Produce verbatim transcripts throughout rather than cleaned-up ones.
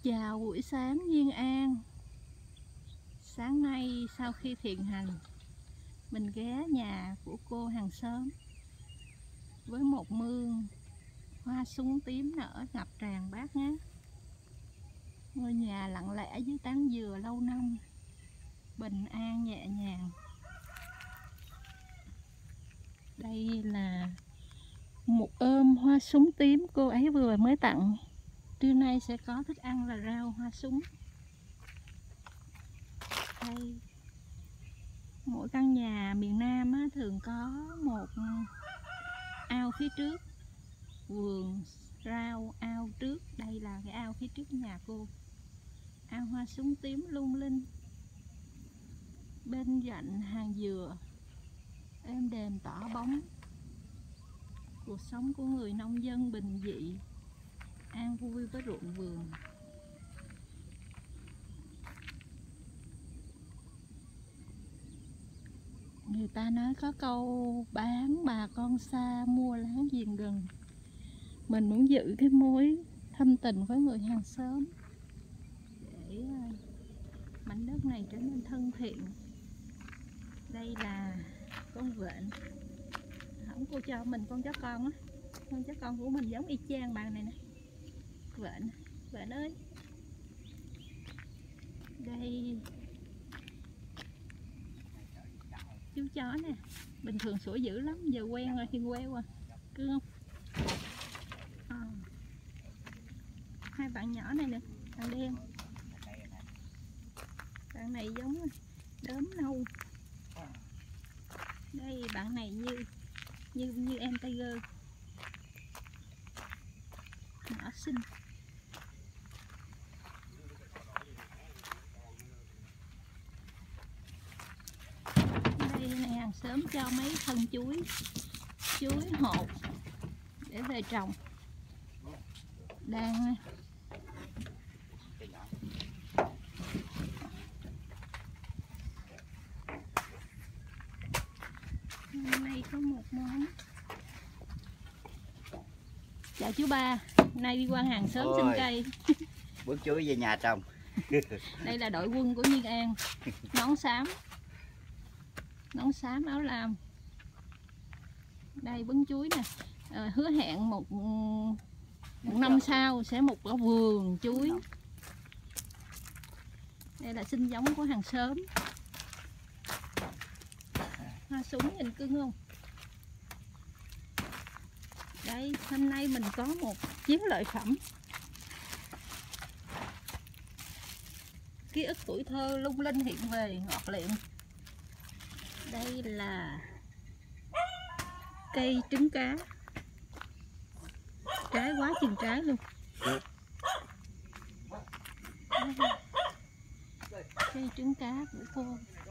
Chào buổi sáng Duyên An. Sáng nay sau khi thiền hành, mình ghé nhà của cô hàng xóm với một mương hoa súng tím nở ngập tràn bát ngát. Ngôi nhà lặng lẽ dưới tán dừa lâu năm, bình an nhẹ nhàng. Đây là một ôm hoa súng tím cô ấy vừa mới tặng. Trưa nay sẽ có thức ăn là rau hoa súng. Đây, mỗi căn nhà miền Nam á, thường có một ao phía trước, vườn rau ao trước. Đây là cái ao phía trước nhà cô, ao hoa súng tím lung linh. Bên cạnh hàng dừa êm đềm tỏ bóng cuộc sống của người nông dân bình dị, an vui với ruộng vườn. Người ta nói có câu bán bà con xa mua láng giềng gần. Mình muốn giữ cái mối thâm tình với người hàng xóm để mảnh đất này trở nên thân thiện. Đây là con vện. Không, cô cho mình con chó con á. Con chó con của mình giống y chang bạn này nè. Vện, vện ơi. Đây chú chó nè, bình thường sủa dữ lắm, giờ quen rồi, hiền queo à, cưng không? À. Hai bạn nhỏ này nè, thằng đen, bạn này giống đốm nâu. Đây bạn này như như như em tiger, nhỏ xinh. Hàng xóm cho mấy thân chuối chuối hột để về trồng. Đang hôm nay có một món. Chào chú ba, nay đi qua hàng xóm xin cây. Bước chuối về nhà trồng. Đây là đội quân của Duyên An, nón xám nón xám áo lam. Đây bứng chuối nè, à, hứa hẹn một, một năm sau sẽ một cái vườn chuối. Đây là sinh giống của hàng xóm. Hoa súng nhìn cưng không? Đây, hôm nay mình có một chiến lợi phẩm. Ký ức tuổi thơ lung linh hiện về ngọt liệm. Đây là cây trứng cá, trái quá chừng trái luôn. Cây trứng cá của cô.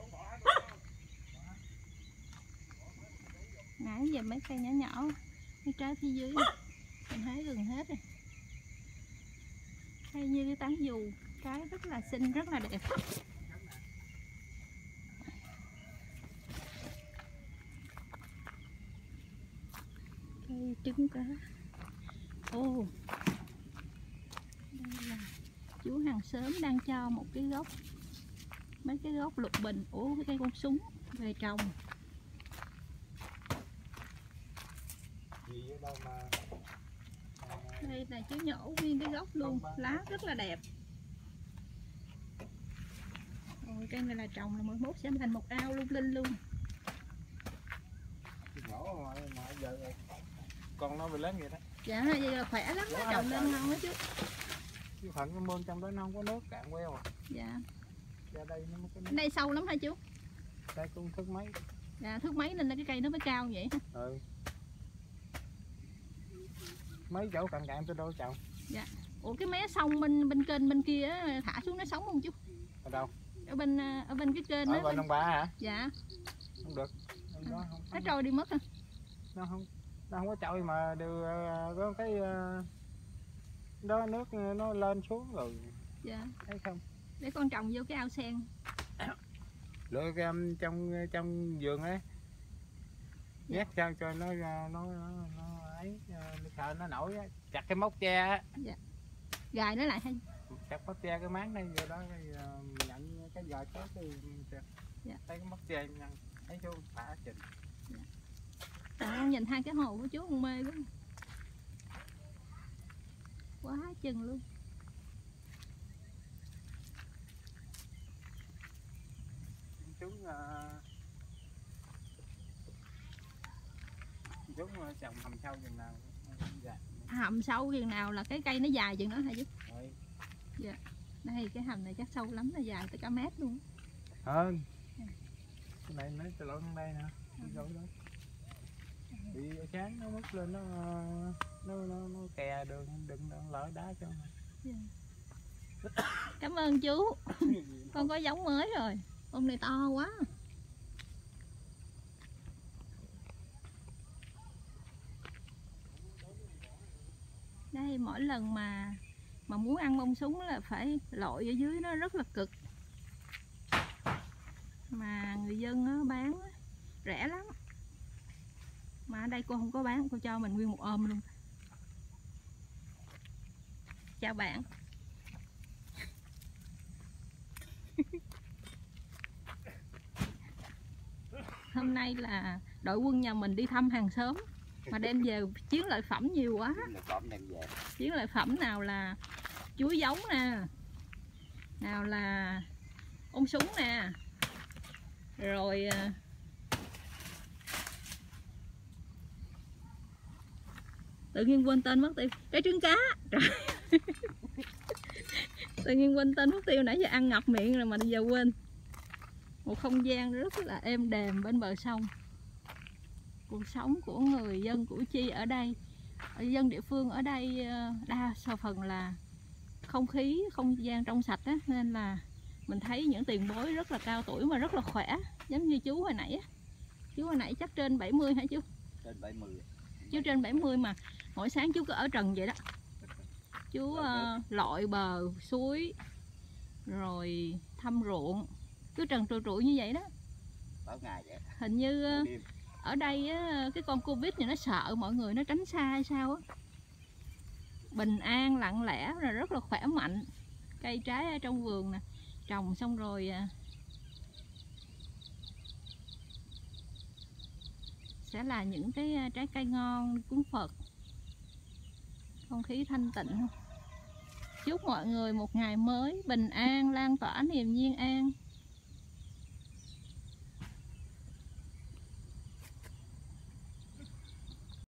Nãy giờ mấy cây nhỏ nhỏ, mấy trái phía dưới này, mình thấy gần hết rồi. Cây như cái tán dù, trái rất là xinh, rất là đẹp. Cây trứng cá. Ồ, oh, đây là chú hàng xóm đang cho một cái gốc, mấy cái gốc lục bình, ủa cái cây con súng về trồng. Đây là chú nhổ nguyên cái gốc luôn, lá rất là đẹp. Rồi cây này là trồng là mười mốt sẽ thành một ao lung linh luôn. Con nó bị lớn vậy đó. Dạ, vậy là khỏe lắm, nó trồng lên ngon đó chứ. Chứ phận cái mương trong đó nó không có nước, cạn queo à. Dạ. Ra đây nó mới có nước. Đây sâu lắm hả chú? Đây cũng thước mấy. Dạ, thước mấy nên là cái cây nó mới cao vậy. Ừ. Mấy chỗ cạn cạn tôi đâu trồng. Dạ. Ủa cái mé sông bên bên kênh bên kia á, thả xuống nó sống không chú? Ở đâu? Ở bên ở bên cái kênh đó. Ở bên ông Ba hả? Dạ. Không được. Nó không. Nó trôi đi mất hả? Nó không. Nó không có trôi mà đều có cái đó nước nó lên xuống rồi. Dạ. Thấy không? Để con trồng vô cái ao sen. Lựa cái um, trong trong vườn ấy. Dạ. Nhét cho cho nó nó nó, nó ấy sợ nó nổi á, chặt cái móc tre á. Dạ. Gài nó lại hay. chặt mất tre cái máng này rồi đó cái uh, nhận cái giờ chết thì dạ. Thấy cái mất tre nhận thấy chú thả trình. Dạ. Tại con nhìn hai cái hồ của chú con mê quá. Quá chừng luôn. Chú uh, chú trồng hầm sâu chừng nào dạ. Hầm sâu chừng nào là cái cây nó dài chừng đó hả chú? Rồi. Dạ. Đây cái hầm này chắc sâu lắm, nó dài tới cả mét luôn. Hơn. Cái này nó từ lộn đây nè. Rồi đó. Bị sáng nó mất lên nó nó nó, nó kè đường đừng lỡ đá cho. Yeah. Cảm ơn chú. Con có giống mới rồi. Ông này to quá. Đây mỗi lần mà mà muốn ăn bông súng là phải lội ở dưới nó rất là cực. Mà người dân nó bán rẻ lắm. Mà ở đây cô không có bán, cô cho mình nguyên một ôm luôn. Chào bạn. Hôm nay là đội quân nhà mình đi thăm hàng xóm mà đem về chiến lợi phẩm nhiều quá. Chiến lợi phẩm đem về. Chiến lợi phẩm nào là chuối giống nè, nào là ống súng nè, rồi tự nhiên quên tên mất tiêu, trái trứng cá. Trời. Tự nhiên quên tên mất tiêu, nãy giờ ăn ngập miệng rồi mà giờ quên. Một không gian rất là êm đềm bên bờ sông. Cuộc sống của người dân Củ Chi ở đây, dân địa phương ở đây đa số phần là không khí, không gian trong sạch á, nên là mình thấy những tiền bối rất là cao tuổi mà rất là khỏe, giống như chú hồi nãy á. Chú hồi nãy chắc trên bảy mươi hả chú? Trên bảy mươi. Chú trên bảy mươi mà mỗi sáng chú cứ ở trần vậy đó. Chú uh, lội bờ suối rồi thăm ruộng, cứ trần trụi trụi như vậy đó. Bảo ngày vậy. Hình như uh, ở đây á, cái con Covid này nó sợ mọi người nó tránh xa hay sao á. Bình an lặng lẽ rồi rất là khỏe mạnh. Cây trái ở trong vườn nè, trồng xong rồi uh, sẽ là những cái trái cây ngon cúng Phật. Không khí thanh tịnh. Chúc mọi người một ngày mới bình an, lan tỏa niềm viên an.